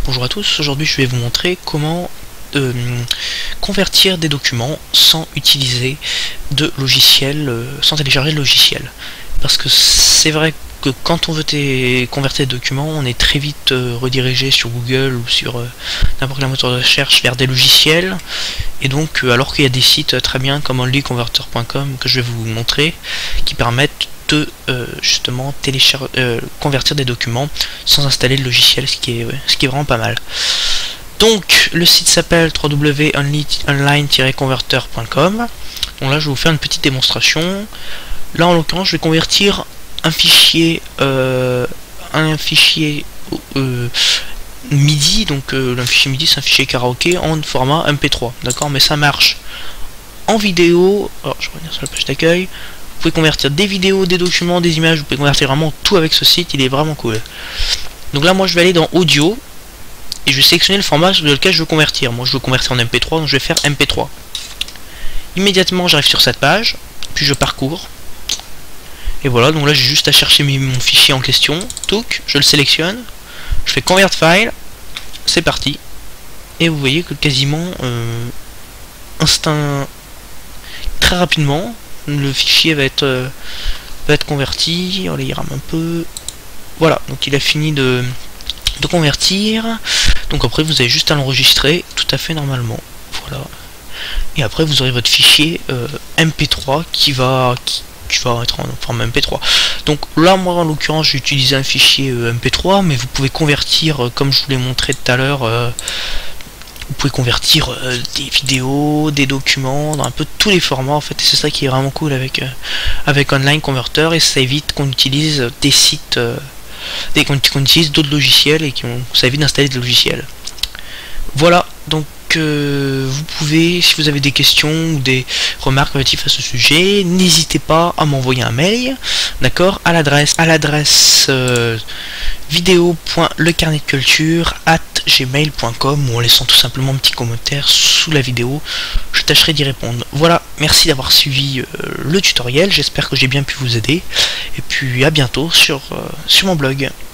Bonjour à tous, aujourd'hui je vais vous montrer comment convertir des documents sans utiliser de logiciel, sans télécharger le logiciel. Parce que c'est vrai que quand on veut convertir des documents, on est très vite redirigé sur Google ou sur n'importe quel moteur de recherche vers des logiciels. Et donc, alors qu'il y a des sites très bien comme onlyconverter.com que je vais vous montrer, qui permettent de justement convertir des documents sans installer le logiciel, ce qui est vraiment pas mal. Donc le site s'appelle www.online-converter.com. Donc là je vais vous faire une petite démonstration. Là en l'occurrence je vais convertir un fichier MIDI, donc un fichier MIDI c'est un fichier karaoké en format MP3, d'accord, mais ça marche en vidéo. Alors je vais revenir sur la page d'accueil. Vous pouvez convertir des vidéos, des documents, des images, vous pouvez convertir vraiment tout avec ce site, il est vraiment cool. Donc là moi je vais aller dans audio et je vais sélectionner le format sur lequel je veux convertir. Moi je veux convertir en MP3, donc je vais faire MP3. Immédiatement j'arrive sur cette page, puis je parcours. Et voilà, donc là j'ai juste à chercher mon fichier en question, touc, je le sélectionne, je fais convert file, c'est parti. Et vous voyez que quasiment très rapidement, le fichier va être converti. Allez, il rame un peu. Voilà, donc il a fini de convertir. Donc après vous avez juste à l'enregistrer tout à fait normalement. Voilà. Et après vous aurez votre fichier MP3 qui va être en format MP3. Donc là moi en l'occurrence j'ai utilisé un fichier MP3, mais vous pouvez convertir comme je vous l'ai montré tout à l'heure. Vous pouvez convertir des vidéos, des documents, dans un peu tous les formats en fait, et c'est ça qui est vraiment cool avec Online Converter, et ça évite qu'on utilise des sites, qu'on utilise d'autres logiciels, et ça évite d'installer des logiciels. Voilà, donc vous pouvez, si vous avez des questions ou des remarques relatives à ce sujet, n'hésitez pas à m'envoyer un mail, d'accord, à l'adresse video.lecarnetdeculture@gmail.com, ou en laissant tout simplement un petit commentaire sous la vidéo, je tâcherai d'y répondre. Voilà, merci d'avoir suivi le tutoriel, j'espère que j'ai bien pu vous aider, et puis à bientôt sur mon blog.